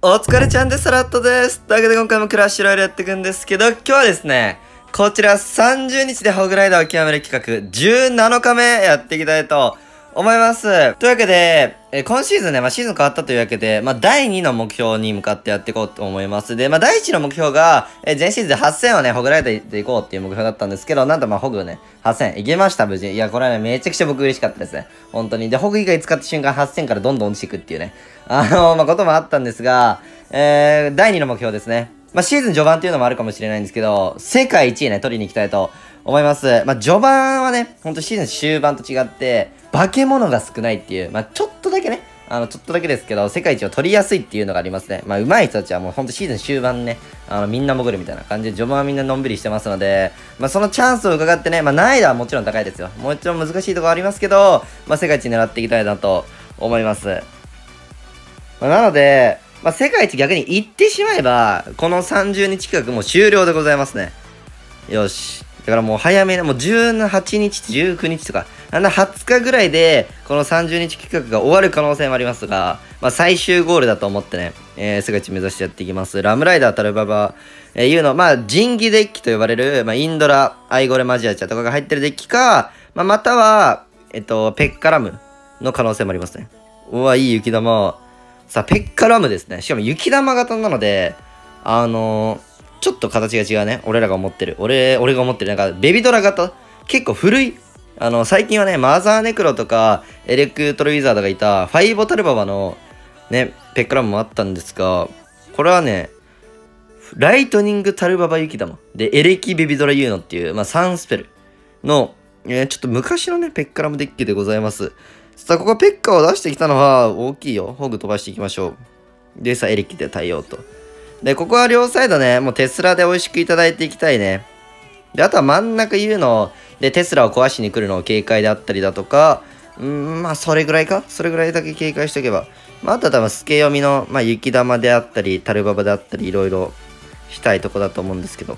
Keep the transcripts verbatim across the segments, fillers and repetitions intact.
お疲れちゃんです。ラットです。というわけで今回もクラッシュロイヤルやっていくんですけど、今日はですね、こちらさんじゅうにちでホグライダーを極める企画じゅうなのかめやっていきたいと思います。というわけで、え今シーズンね、まあシーズン変わったというわけで、まあだいにの目標に向かってやっていこうと思います。で、まあだいいちの目標が、え前シーズンではっせんをね、ホグライダーでいこうっていう目標だったんですけど、なんとまあホグね、はっせんいけました、無事。いや、これはね、めちゃくちゃ僕嬉しかったですね。本当に。で、ホグ以外使った瞬間はっせんからどんどん落ちていくっていうね、あの、まあこともあったんですが、えー、だいにの目標ですね。まあシーズン序盤っていうのもあるかもしれないんですけど、世界一位ね、取りに行きたいと思います。まあ序盤はね、ほんとシーズン終盤と違って、化け物が少ないっていう、まあちょっとだけね、あの、ちょっとだけですけど、世界一を取りやすいっていうのがありますね。まあ、上手い人たちはもうほんとシーズン終盤ね、あの、みんな潜るみたいな感じで、序盤はみんなのんびりしてますので、まあ、そのチャンスを伺ってね、まあ、難易度はもちろん高いですよ。もちろん難しいところありますけど、まあ、世界一狙っていきたいなと思います。まあ、なので、まあ、世界一逆に行ってしまえば、このさんじゅうにち企画もう終了でございますね。よし。だからもう早めに、もうじゅうはちにち、じゅうくにちとか、なんだはつかぐらいで、このさんじゅうにち企画が終わる可能性もありますが、まあ最終ゴールだと思ってね、えー、世界一目指してやっていきます。ラムライダー、タルババ、えー、いうの、まあ神器デッキと呼ばれる、まあインドラ、アイゴレマジアチャとかが入ってるデッキか、まあまたは、えっと、ペッカラムの可能性もありますね。うわ、いい雪玉。さあ、ペッカラムですね。しかも雪玉型なので、あのー、ちょっと形が違うね。俺らが思ってる。俺、俺が思ってる。なんか、ベビドラ型結構古い。あの、最近はね、マザーネクロとか、エレクトロウィザードがいた、ファイボタルババの、ね、ペッカラムもあったんですが、これはね、ライトニングタルババ雪玉。で、エレキベビドラユーノっていう、まあ、さんスペルの、えー、ちょっと昔のね、ペッカラムデッキでございます。さあ、ここペッカを出してきたのは大きいよ。ホグ飛ばしていきましょう。で、さあ、エレキで対応と。で、ここは両サイドね、もうテスラで美味しくいただいていきたいね。で、あとは真ん中言うので、テスラを壊しに来るのを警戒であったりだとか、うん、まあ、それぐらいかそれぐらいだけ警戒しておけば。まあ、あとは多分、スケ読みの、まあ、雪玉であったり、タルババであったり、いろいろしたいとこだと思うんですけど。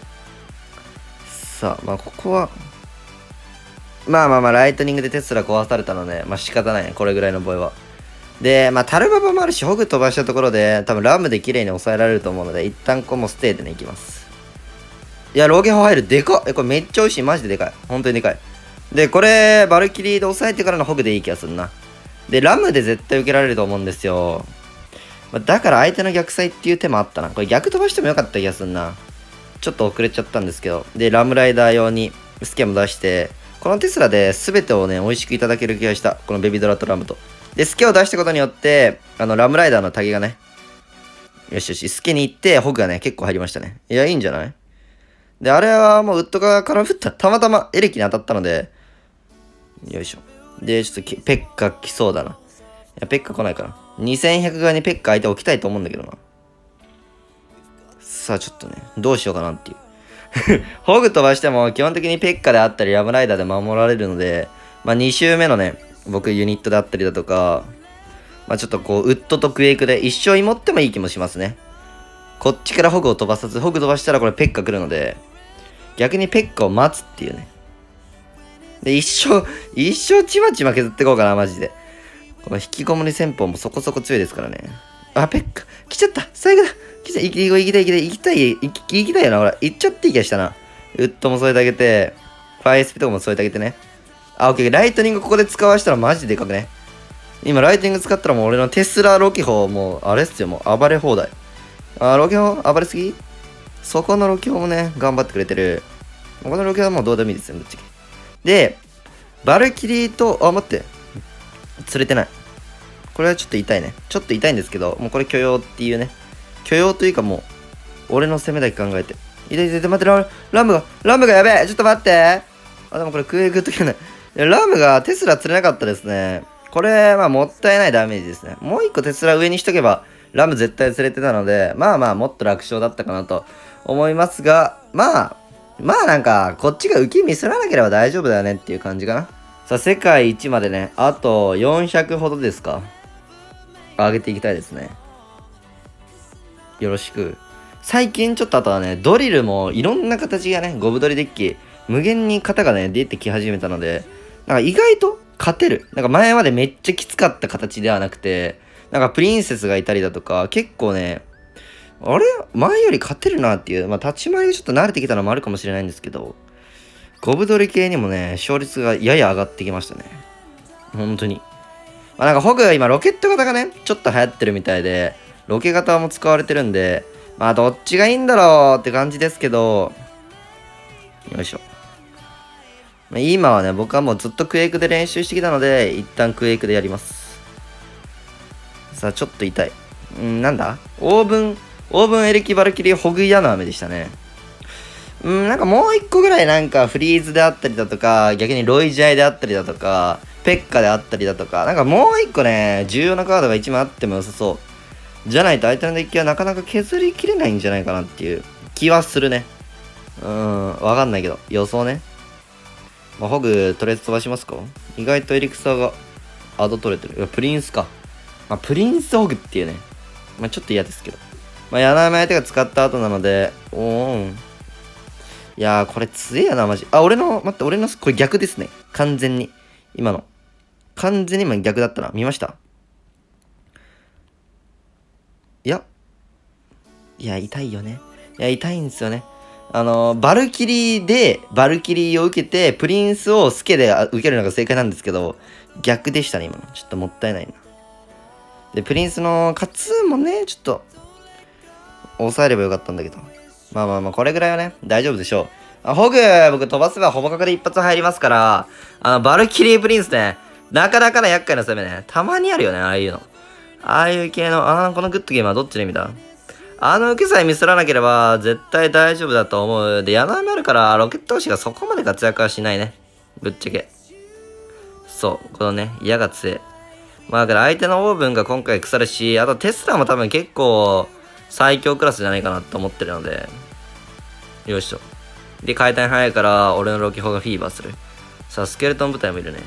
さあ、まあ、ここは、まあまあまあ、ライトニングでテスラ壊されたので、まあ仕方ないね、これぐらいの場合は。で、まあ、タルババもあるし、ホグ飛ばしたところで、多分ラムで綺麗に抑えられると思うので、一旦ここもステイでね、いきます。いや、ローゲホ入る。でかっ。え、これめっちゃ美味しい。マジででかい。本当にでかい。で、これ、バルキリーで抑えてからのホグでいい気がするな。で、ラムで絶対受けられると思うんですよ。まあ、だから相手の逆サイっていう手もあったな。これ逆飛ばしてもよかった気がするな。ちょっと遅れちゃったんですけど。で、ラムライダー用にスキャも出して、このテスラで全てをね、美味しくいただける気がした。このベビドラとラムと。で、スケを出したことによって、あの、ラムライダーのタゲがね、よしよし、スケに行って、ホグがね、結構入りましたね。いや、いいんじゃない？で、あれはもうウッド側から振った。たまたまエレキに当たったので、よいしょ。で、ちょっとペッカ来そうだな。いや、ペッカ来ないかな。にせんひゃく側にペッカ相手置きたいと思うんだけどな。さあ、ちょっとね、どうしようかなっていう。ホグ飛ばしても基本的にペッカであったりラムライダーで守られるので、まあに周目のね、僕ユニットであったりだとか、まあちょっとこう、ウッドとクエイクで一生持ってもいい気もしますね。こっちからホグを飛ばさず、ホグ飛ばしたらこれペッカ来るので、逆にペッカを待つっていうね。で、一生、一生ちまちま削っていこうかな、マジで。この引きこもり戦法もそこそこ強いですからね。あ、ペッカ、来ちゃった最後だ来ちゃ、行きたい行きたい行きたい行きたい行きたいよな、ほら。行っちゃっていい気がしたな。ウッドも添えてあげて、ファイエスピとかも添えてあげてね。あ、オッケー。ライトニングここで使わしたらマジででかくね。今、ライトニング使ったらもう俺のテスラロキホもう、あれっすよ、もう暴れ放題。あ、ロキホ暴れすぎそこのロキホもね、頑張ってくれてる。このロキホはもうどうでもいいですよ、ぶっちゃけ。で、バルキリーと、あ、待って。釣れてない。これはちょっと痛いね。ちょっと痛いんですけど、もうこれ許容っていうね。許容というかもう、俺の攻めだけ考えて。痛い痛い痛い、待って、ララムが、ラムがやべえちょっと待ってあ、でもこれクエイクときない。ラムがテスラ釣れなかったですね。これ、まあ、もったいないダメージですね。もう一個テスラ上にしとけば、ラム絶対釣れてたので、まあまあ、もっと楽勝だったかなと思いますが、まあ、まあなんか、こっちが浮き見せらなければ大丈夫だよねっていう感じかな。さあ、世界一までね、あとよんひゃくほどですか。上げていきたいですね。よろしく。最近ちょっとあとはね、ドリルもいろんな形がね、ゴブドリデッキ、無限に型がね、出てき始めたので、なんか意外と勝てる。なんか前までめっちゃきつかった形ではなくて、 なんかプリンセスがいたりだとか、結構ね、あれ前より勝てるなっていう、まあ立ち回りがちょっと慣れてきたのもあるかもしれないんですけど、ゴブドリ系にもね、勝率がやや上がってきましたね。本当に。まあなんかホグは今ロケット型がね、ちょっと流行ってるみたいで、ロケ型も使われてるんで、まあどっちがいいんだろうって感じですけど、よいしょ。まあ、今はね、僕はもうずっとクエイクで練習してきたので、一旦クエイクでやります。さあ、ちょっと痛い。んなんだオーブン、オーブンエレキバルキリーホグイヤの雨でしたね。うん、なんかもう一個ぐらいなんかフリーズであったりだとか、逆にロイジャイであったりだとか、ペッカであったりだとか、なんかもう一個ね、重要なカードが一枚あっても良さそう。じゃないと相手のデッキはなかなか削りきれないんじゃないかなっていう気はするね。うーん、わかんないけど、予想ね。まあ、ホグ、とりあえず飛ばしますか？意外とエリクサーがアド取れてる。いや、プリンスか。まあ、プリンスホグっていうね。まあ、ちょっと嫌ですけど。まあ、柳雨相手が使った後なので、おーん。いやー、これ強えやな、マジ。あ、俺の、待って、俺の、これ逆ですね。完全に。今の。完全に今逆だったな。見ました？いや。いや、痛いよね。いや、痛いんですよね。あの、バルキリーで、バルキリーを受けて、プリンスをスケで受けるのが正解なんですけど、逆でしたね、今の。ちょっともったいないな。で、プリンスのカツーンもね、ちょっと、抑えればよかったんだけど。まあまあまあ、これぐらいはね、大丈夫でしょう。あ、ホグ、僕飛ばせばほぼ角で一発入りますから、あの、バルキリープリンスね、なかなかな厄介な攻めね、たまにあるよね、ああいうの。ああいう系の、あー、このグッドゲームはどっちの意味だ？あの受けさえミスらなければ、絶対大丈夫だと思う。で、柳雨あるから、ロケット推しがそこまで活躍はしないね。ぶっちゃけ。そう、このね、矢が強い。まあ、だから相手のオーブンが今回腐るし、あとテスラも多分結構、最強クラスじゃないかなと思ってるので。よいしょ。で、回転早いから、俺のロケ砲がフィーバーする。さあ、スケルトン部隊もいるね。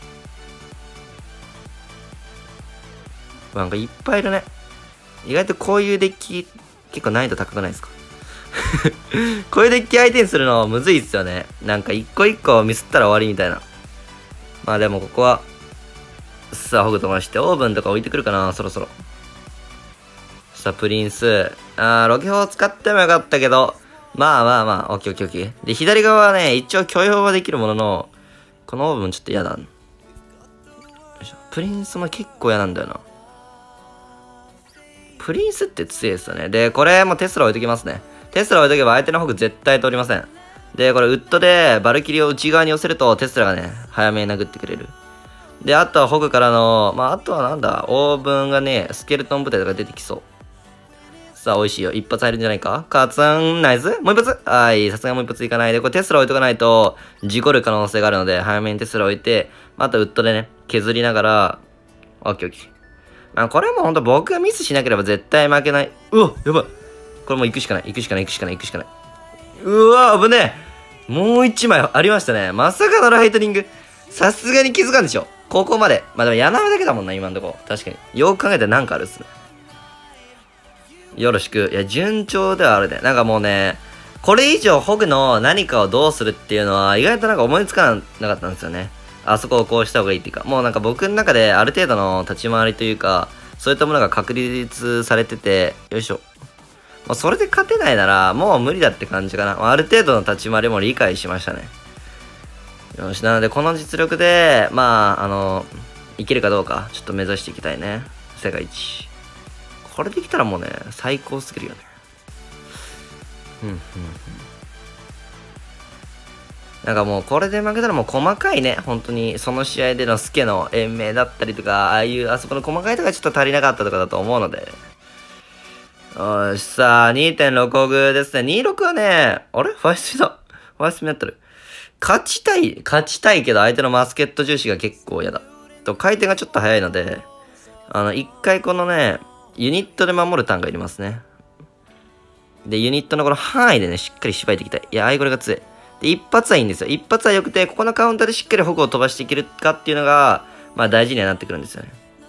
なんかいっぱいいるね。意外とこういうデッキ、結構難易度高くないですか？こういうデッキ相手にするのむずいっすよね。なんか一個一個ミスったら終わりみたいな。まあでもここは、さあ、ホグ飛ばして、オーブンとか置いてくるかな、そろそろ。さあ、プリンス。あー、ロケ砲使ってもよかったけど、まあまあまあ、オッケーオッケーオッケー。で、左側はね、一応許容はできるものの、このオーブンちょっと嫌だ。よいしょ。プリンスも結構嫌なんだよな。プリンスって強いですよね。で、これもテスラ置いときますね。テスラ置いとけば相手のホグ絶対通りません。で、これウッドでバルキリーを内側に寄せるとテスラがね、早めに殴ってくれる。で、あとはホグからの、まあ、あとはなんだ、オーブンがね、スケルトン部隊とか出てきそう。さあ、美味しいよ。一発入るんじゃないか？カツン、ナイス？もう一発？はい、さすがにもう一発いかないで、これテスラ置いとかないと、事故る可能性があるので、早めにテスラ置いて、またウッドでね、削りながら、オッケーオッケー。まあ、これもほんと僕がミスしなければ絶対負けない。うわ、やばい。これもう行くしかない、行くしかない、行くしかない、行くしかない。うわ、危ねえ。もう一枚ありましたね。まさかのライトニング。さすがに気づかんでしょ。ここまで。まあでも柳雨だけだもんな、今んとこ。確かに。よく考えたらなんかあるっすね。よろしく。いや、順調ではあるね。なんかもうね、これ以上ホグの何かをどうするっていうのは意外となんか思いつかなかったんですよね。あそこをこうした方がいいっていうか、もうなんか僕の中である程度の立ち回りというか、そういったものが確立されてて、よいしょ。まあ、それで勝てないなら、もう無理だって感じかな。まあ、ある程度の立ち回りも理解しましたね。よし、なのでこの実力で、まあ、あの、いけるかどうか、ちょっと目指していきたいね。世界一。これできたらもうね、最高すぎるよね。うん、うん、うん。なんかもうこれで負けたらもう細かいね、本当にその試合でのスケの延命だったりとか、ああいうあそこの細かいとかちょっと足りなかったとかだと思うので。よし、さあ、にてんろく オグですね。にじゅうろくはね、あれファイスピだ。ファイスピになってる。勝ちたい、勝ちたいけど相手のマスケット重視が結構嫌だ。と、回転がちょっと早いので、あの、一回このね、ユニットで守るターンがいりますね。で、ユニットのこの範囲でね、しっかり縛いていきたい。いや、アイゴレが強い。で、一発はいいんですよ。一発は良くて、ここのカウンターでしっかりホグを飛ばしていけるかっていうのが、まあ大事にはなってくるんですよね。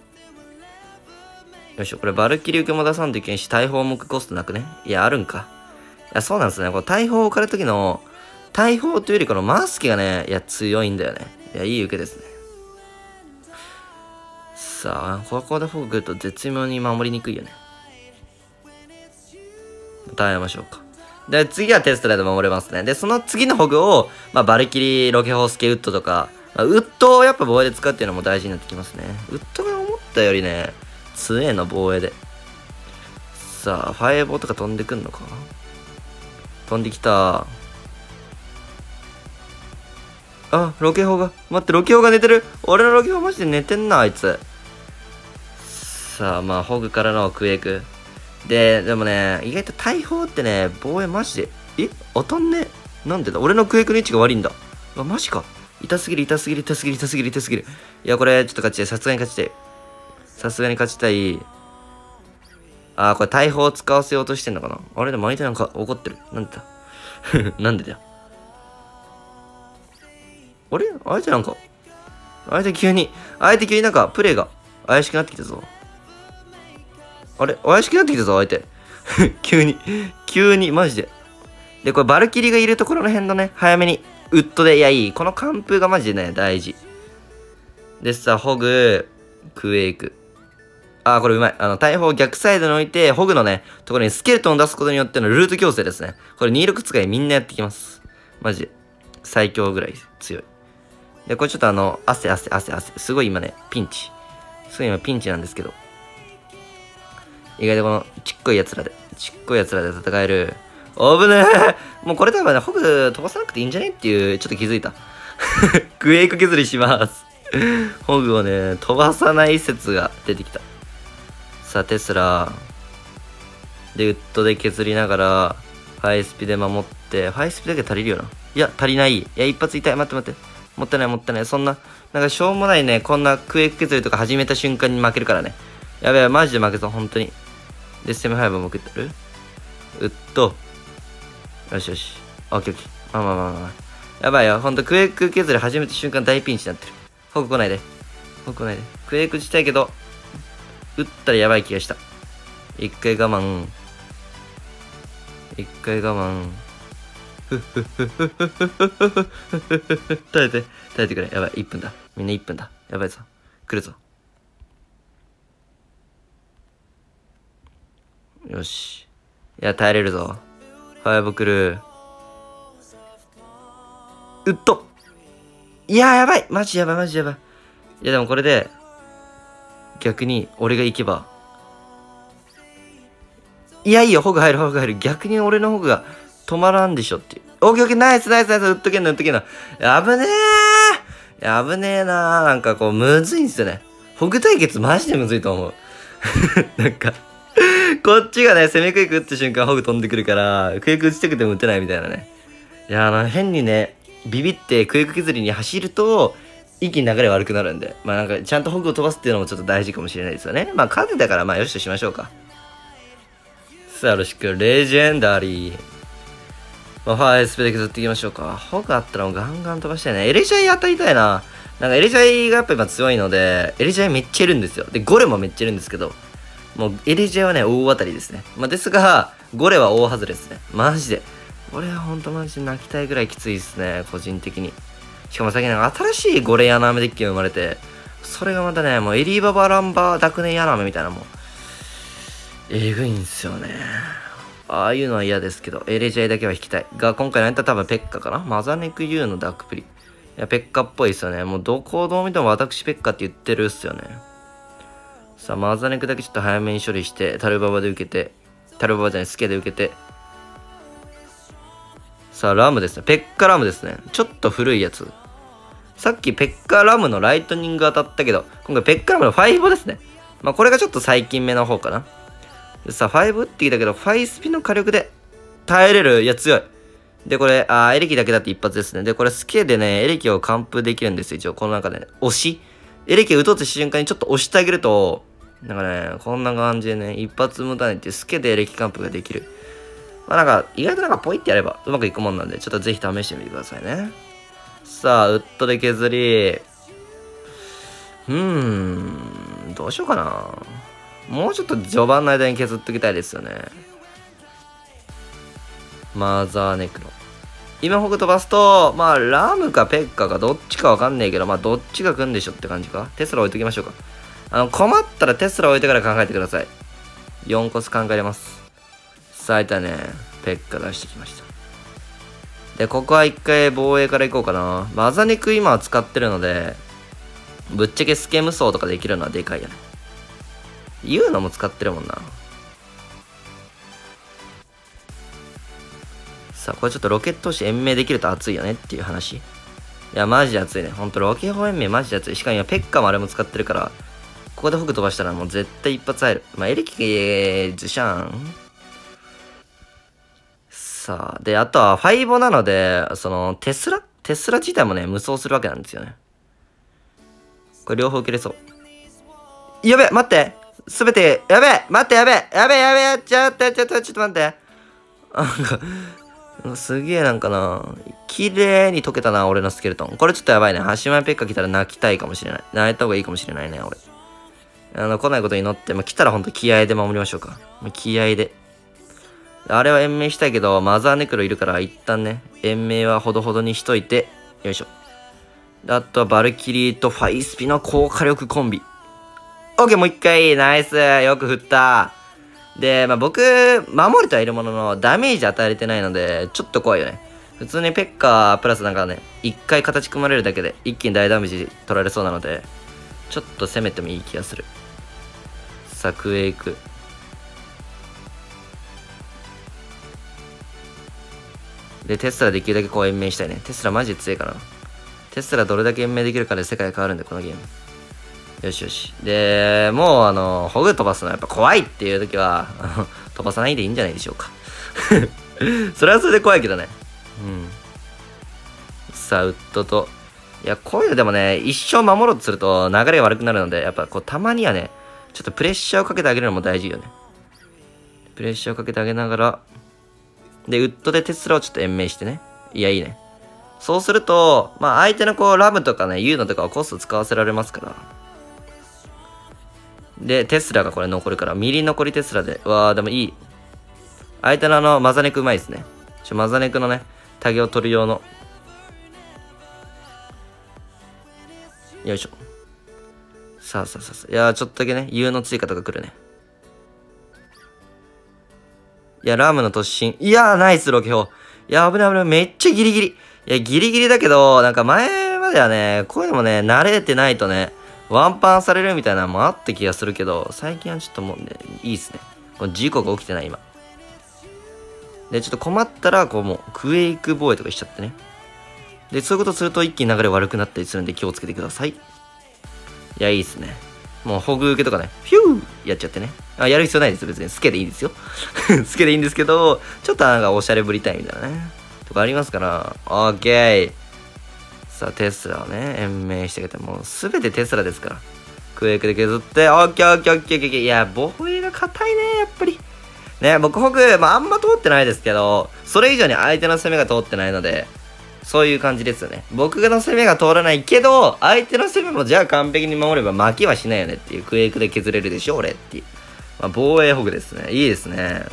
よいしょ、これバルキリ受けも出さんといけんし、大砲を向くコストなくね。いや、あるんか。いや、そうなんですね。この大砲を置かれた時の、大砲というよりこのマスケがね、いや、強いんだよね。いや、いい受けですね。 さあ、ここでホグ来ると絶妙に守りにくいよね。耐えましょうか。で、次はテストラで守れますね。で、その次のホグを、まあ、バルキリー、ロケホースケ、ウッドとか、まあ、ウッドをやっぱ防衛で使うっていうのも大事になってきますね。ウッドが思ったよりね、強えの防衛で。さあ、ファイアボーとか飛んでくんのか飛んできた。あ、ロケホーが、待って、ロケホーが寝てる。俺のロケホーマジで寝てんな、あいつ。さあ、まあ、ホグからのクエイク。で、でもね、意外と大砲ってね、防衛マジで、え当たんねなんでだ俺のクエイクの位置が悪いんだ。うわ、マジか。痛すぎる、痛すぎる、痛すぎる、痛すぎる、痛すぎる。いや、これ、ちょっと勝ちたい。さすがに勝ちたい。さすがに勝ちたい。あー、これ大砲を使わせようとしてんのかなあれでも相手なんか怒ってる。なんでだなんでだよ。あれ相手なんか、相手急に、相手急になんか、プレイが怪しくなってきたぞ。あれ怪しくなってきたぞ、相手。急に。急に、マジで。で、これ、バルキリがいるところの辺のね、早めに、ウッドで、いや、いい。この完封がマジでね、大事。でさ、ホグ、クエイク。あー、これうまい。あの、大砲を逆サイドに置いて、ホグのね、ところにスケルトンを出すことによってのルート強制ですね。これにじゅうろく使いみんなやってきます。マジで。最強ぐらい強い。で、これちょっとあの、汗、汗、汗、汗。すごい今ね、ピンチ。すごい今ピンチなんですけど。意外とこのちっこいやつらで、ちっこいやつらで戦える。おぶねえもうこれ多分ね、ホグ飛ばさなくていいんじゃねっていう、ちょっと気づいた。クエイク削りします。ホグをね、飛ばさない説が出てきた。さあ、テスラ。で、ウッドで削りながら、ハイスピで守って、ハイスピだけ足りるよな。いや、足りない。いや、一発痛い。待って待って。もったいない、もったいない。そんな、なんかしょうもないね、こんなクエイク削りとか始めた瞬間に負けるからね。やべえ、マジで負けそう、本当に。で、セミファイブも食ってるうっと。よしよし。オッケーオッケー。まあまあまあまあ。やばいよ。ほんと、クエイク削り始めた瞬間大ピンチになってる。ホグ来ないで。ホグ来ないで。クエイクしたいけど、打ったらやばい気がした。一回我慢。一回我慢。ふっふっふっふっふっふっふっふっふっふっふ。耐えて。耐えてくれ。やばい。いっぷんだ。みんないっぷんだ。やばいぞ。来るぞ。よし。いや、耐えれるぞ。ファイブ来る。うっと。いやー、やばい。マジやばい、マジやばい。いや、でもこれで、逆に、俺が行けば。いや、いいよ、ホグ入る、ホグ入る。逆に俺のホグが止まらんでしょっていう。オッケーオッケー、ナイス、ナイス、ナイス、打っとけんの、打っとけんの。やぶねー。やぶねえなー。なんかこう、むずいんすよね。ホグ対決マジでむずいと思う。なんか、こっちがね、攻めクイック打った瞬間、ホグ飛んでくるから、クイック打ちたくても打てないみたいなね。いや、あの、変にね、ビビってクイック削りに走ると、一気に流れ悪くなるんで、まあなんか、ちゃんとホグを飛ばすっていうのもちょっと大事かもしれないですよね。まあ、勝てたから、まあ、よしとしましょうか。さあ、よろしく、レジェンダリー。まあ、ファイスペで削っていきましょうか。ホグあったらもうガンガン飛ばしたいね。エレジャイ当たりたいな。なんかエレジャイがやっぱ今強いので、エレジャイめっちゃいるんですよ。で、ゴレもめっちゃいるんですけど、もうエレジャイはね、大当たりですね。まあ、ですが、ゴレは大外れですね。マジで。これはほんとマジで泣きたいぐらいきついですね、個人的に。しかも最近なんか新しいゴレヤナアメデッキが生まれて、それがまたね、もうエリーババランバーダクネヤナアメみたいなもう、えぐいんすよね。ああいうのは嫌ですけど、エレジャイだけは引きたい。が、今回のやったら多分ペッカかなマザネク U のダークプリ。いや、ペッカっぽいですよね。もうどこをどう見ても私ペッカって言ってるっすよね。さあ、マザネクだけちょっと早めに処理して、タルババで受けて、タルババじゃない、スケで受けて。さあ、ラムですね。ペッカラムですね。ちょっと古いやつ。さっきペッカラムのライトニング当たったけど、今回ペッカラムのファイブですね。まあ、これがちょっと最近目の方かな。さあ、ファイブってきたけど、ファイスピの火力で耐えれる。いや、強い。で、これ、あー、エレキだけだって一発ですね。で、これ、スケでね、エレキを完封できるんですよ。一応、この中でね、押し。エレキを打とうとした瞬間にちょっと押してあげると、なんかね、こんな感じでね、一発無駄にってスケでエレキ完封ができる。まあなんか、意外となんかポイってやればうまくいくもんなんで、ちょっとぜひ試してみてくださいね。さあ、ウッドで削り。うーん、どうしようかな。もうちょっと序盤の間に削っときたいですよね。マザーネクロ。今ホグ飛ばすと、まあ、ラムかペッカかどっちかわかんねえけど、まあ、どっちが来んでしょって感じか。テスラ置いときましょうか。 あの、困ったらテスラ置いてから考えてください。よんコス考えれます。さあ、いたね。ペッカ出してきました。で、ここは一回防衛から行こうかな。マザネク今は使ってるので、ぶっちゃけスケ無双とかできるのはでかいよね。言うのも使ってるもんな。さあ、これちょっとロケット押し延命できると熱いよねっていう話。いや、マジで熱いね。ほんと、ロケ砲延命マジで熱い。しかも今、ペッカもあれも使ってるから、ここでホグ飛ばしたらもう絶対一発入る。まあ、エレキズシャン。さあ、で、あとはファイボなので、その、テスラテスラ自体もね、無双するわけなんですよね。これ両方受けれそう。やべえ、待ってすべて、やべえ待ってやべえやべえやべえちょっと、ちょっと、ちょっと待って。なんか、すげえなんかな、綺麗に溶けたな、俺のスケルトン。これちょっとやばいね。橋前ペッカ来たら泣きたいかもしれない。泣いた方がいいかもしれないね、俺。あの、来ないことに祈って、まあ、来たらほんと気合で守りましょうか。気合で。あれは延命したいけど、マザーネクロいるから、一旦ね、延命はほどほどにしといて、よいしょ。あとはバルキリーとファイスピの高火力コンビ。オッケー、もう一回、ナイス、よく振った。で、まあ、僕、守れてはいるものの、ダメージ与えれてないので、ちょっと怖いよね。普通にペッカープラスなんかね、一回形組まれるだけで、一気に大ダメージ取られそうなので、ちょっと攻めてもいい気がする。さあ、クエイク。で、テスラできるだけこう延命したいね。テスラマジで強いかな。テスラどれだけ延命できるかで世界変わるんで、このゲーム。よしよし。で、もうあの、ホグ飛ばすのはやっぱ怖いっていう時は、飛ばさないでいいんじゃないでしょうか。それはそれで怖いけどね。うん。さあ、ウッドと。いや、こういうのでもね、一生守ろうとすると流れが悪くなるので、やっぱこう、たまにはね、ちょっとプレッシャーをかけてあげるのも大事よね。プレッシャーをかけてあげながら、で、ウッドでテスラをちょっと延命してね。いや、いいね。そうすると、まあ、相手のこう、ラムとかね、ユーノとかをコスト使わせられますから。で、テスラがこれ残るから、ミリ残りテスラで。うわー、でもいい。相手のあの、マザネクうまいですね。ちょ、マザネクのね、タゲを取る用の。よいしょ。さあさあさあさあ。いやー、ちょっとだけね、ユーの追加とか来るね。いや、ラムの突進。いやー、ナイス、ロケ砲。いや、危ない危ない。めっちゃギリギリ。いや、ギリギリだけど、なんか前まではね、こういうのもね、慣れてないとね、ワンパンされるみたいなのもあった気がするけど、最近はちょっともうね、いいっすね。この事故が起きてない、今。で、ちょっと困ったら、こうもう、クエイク防衛とかしちゃってね。で、そういうことすると一気に流れ悪くなったりするんで気をつけてください。いや、いいっすね。もう、ホグ受けとかね、ヒューやっちゃってね。あ、やる必要ないですよ、別に。スケでいいですよ。スケでいいんですけど、ちょっとなんかおしゃれぶりたいみたいなね。とかありますから、オッケー。さあ、テスラをね、延命してあげて、もうすべてテスラですから。クエイクで削って、オッケーオッケーオッケーオッケー。いや、防衛が硬いね、やっぱり。ね、僕、ホグ、まあ、あんま通ってないですけど、それ以上に相手の攻めが通ってないので、そういう感じですよね。僕の攻めが通らないけど、相手の攻めもじゃあ完璧に守れば負けはしないよねっていう、クエイクで削れるでしょ、俺っていう。まあ、防衛ホグですね。いいですね。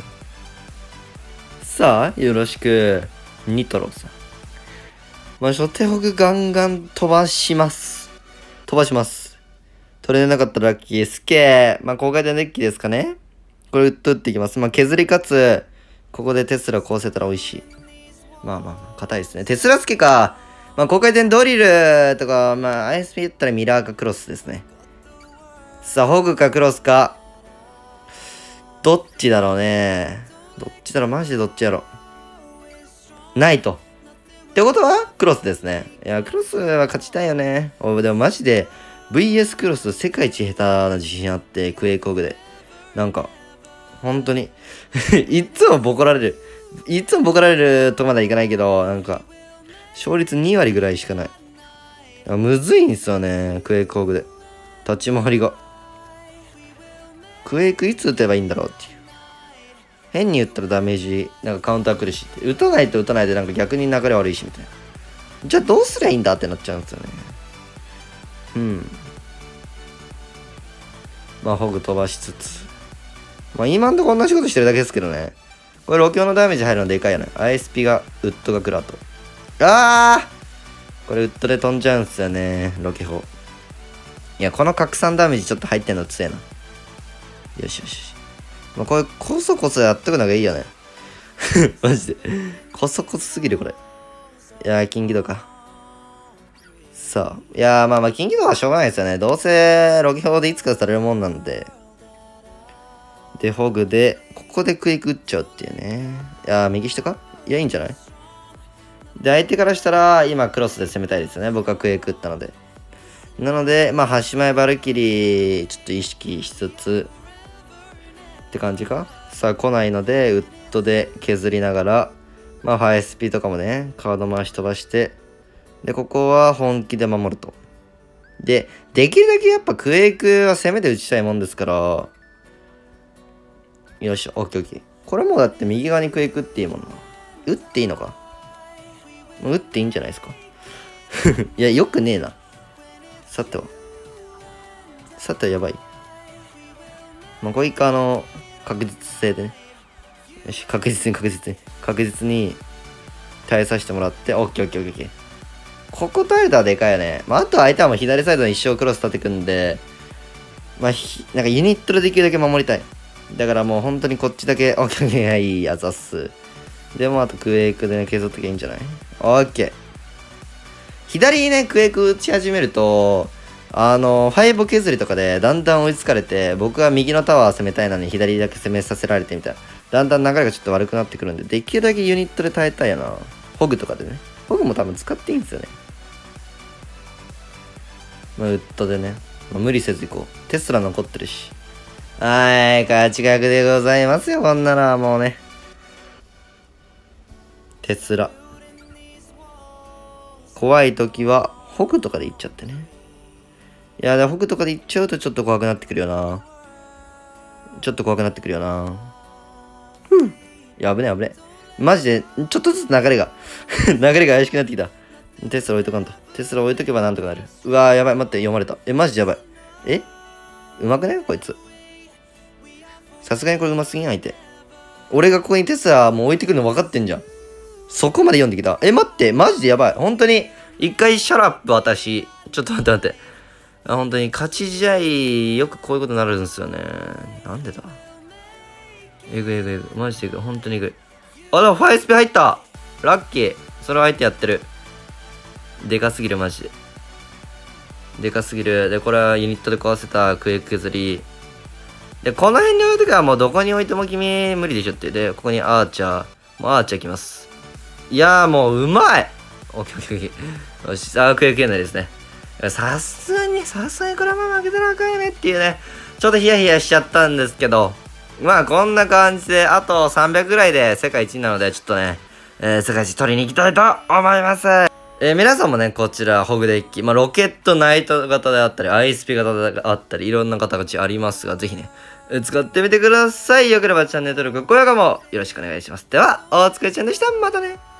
さあ、よろしく。ニトロさん。まあ、初手ホグガンガン飛ばします。飛ばします。取れなかったらラッキー。スケー。まあ、公開でデッキですかね。これ、打っとっていきます。まあ、削りかつ、ここでテスラこうせたら美味しい。まあまあまあ、硬いですね。テスラスケか。まあ、公開でドリルとか、まあ、アイエスピー 言ったらミラーかクロスですね。さあ、ホグかクロスか。どっちだろうね。どっちだろうマジでどっちやろないと。ってことは、クロスですね。いや、クロスは勝ちたいよね。おでもマジで、ブイエス クロス世界一下手な自信あって、クエイクホグで。なんか、本当にいつもボコられる。いつもボコられるとまだいかないけど、なんか、勝率に割ぐらいしかない。むずいんすよね、クエイクホグで。立ち回りが。クエイクいつ打てばいいんだろうっていう。変に打ったらダメージ、なんかカウンター来るしって。打たないと打たないでなんか逆に流れ悪いしみたいな。じゃあどうすりゃいいんだってなっちゃうんですよね。うん。まあ、ホグ飛ばしつつ。まあ、今んとこ同じことしてるだけですけどね。これ、ロキオのダメージ入るのでかいよね。アイエスピー が、ウッドが来るあと。あーこれ、ウッドで飛んじゃうんすよね。ロケ砲。 いや、この拡散ダメージちょっと入ってんの強えな。よしよしよし。まあ、これ、こそこそやっとくのがいいよね。マジで。こそこそすぎる、これ。いやー、金ギドか。さあ。いやー、まあまあ、金ギドはしょうがないですよね。どうせ、ロケ表でいつかされるもんなので。で、ホグで、ここでクイック打っちゃうっていうね。いやー、右下かいや、いいんじゃない？で、相手からしたら、今、クロスで攻めたいですよね。僕はクイック打ったので。なので、まあ、端前バルキリー、ちょっと意識しつつ、って感じか？さあ、来ないので、ウッドで削りながら、まあ、ファイ エスピー とかもね、カード回し飛ばして、で、ここは本気で守ると。で、できるだけやっぱクエイクは攻めて打ちたいもんですから、よし、オッケーオッケー。これもうだって右側にクエイク打っていいもんな。打っていいのか？もう打っていいんじゃないですか？いや、よくねえな。さては。さてはやばい。まあ、こういったあの、確実性でね。よし、確実に確実に。確実に耐えさせてもらって、オッケーオッケーオッケー。ここ耐えたらでかいよね。まあ、あとは相手はもう左サイドに一生クロス立てくんで、まあ、なんかユニットでできるだけ守りたい。だからもう本当にこっちだけ、オッケーオッケー、はいい、あざっす。でもあとクエイクでね、削っときゃいいんじゃない？オッケー。左にね、クエイク打ち始めると、あの、ファイブ削りとかでだんだん追いつかれて、僕は右のタワー攻めたいのに左だけ攻めさせられてみたいな。だんだん流れがちょっと悪くなってくるんで、できるだけユニットで耐えたいよな。ホグとかでね。ホグも多分使っていいんですよね。まあ、ウッドでね。まあ、無理せず行こう。テスラ残ってるし。はーい、勝ち確でございますよ、こんなのはもうね。テスラ。怖い時は、ホグとかで行っちゃってね。いや、で、ホグとかで行っちゃうとちょっと怖くなってくるよな。ちょっと怖くなってくるよな。ふん。いや、危ねえ危ねえ。マジで、ちょっとずつ流れが、流れが怪しくなってきた。テスラ置いとかんと。テスラ置いとけばなんとかなる。うわー、やばい。待って、読まれた。え、マジでやばい。えうまくねこいつ。さすがにこれうますぎん相手。俺がここにテスラもう置いてくるの分かってんじゃん。そこまで読んできた。え、待って、マジでやばい。本当に、一回シャラップ私。ちょっと待って待って。あ、本当に勝ち試合、よくこういうことになるんですよね。なんでだえぐいえぐいえぐい。マジでえぐい。本当にえぐい。あ、でもファイスピ入った。ラッキー。それは相手やってる。でかすぎる、マジで。でかすぎる。で、これはユニットで壊せたクエイク削り。で、この辺に置いときはもうどこに置いても君無理でしょって。で、ここにアーチャー。もうアーチャー来ます。いやーもううまいオッケーオッケーオッケー。よし、あークエイクないですね。さすがに、さすがにこれは負けたらあかんよねっていうね。ちょっとヒヤヒヤしちゃったんですけど。まあこんな感じで、あとさんびゃくぐらいで世界一なので、ちょっとね、えー、世界一取りに行きたいと思います。えー、皆さんもね、こちら、ホグデッキ、まあ、ロケットナイト型であったり、アイスピ型であったり、いろんな形ありますが、ぜひね、えー、使ってみてください。よければチャンネル登録、高評価もよろしくお願いします。では、お疲れちゃんでした。またね。